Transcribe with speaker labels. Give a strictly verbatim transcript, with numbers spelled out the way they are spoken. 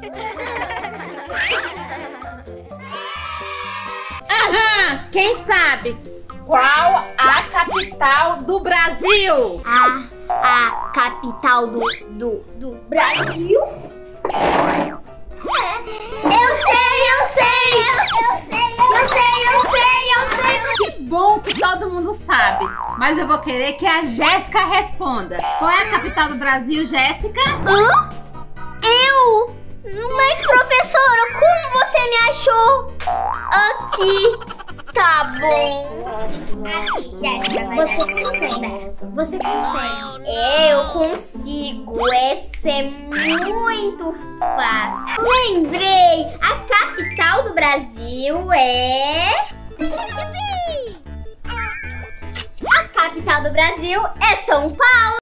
Speaker 1: Aham, quem sabe? Qual a capital do Brasil?
Speaker 2: A, a capital do, do, do Brasil? É. Eu sei, eu sei! Eu, eu sei, eu sei, eu sei, eu sei!
Speaker 1: Que bom que todo mundo sabe. Mas eu vou querer que a Jéssica responda. Qual é a capital do Brasil, Jéssica?
Speaker 2: Hã? Eu? Mas, professora, como você me achou? Aqui. Tá bom. Aqui, Jéssica, você consegue. Você consegue. É, eu consigo. Essa é muito fácil. Lembrei. A capital do Brasil é... A capital do Brasil é São Paulo.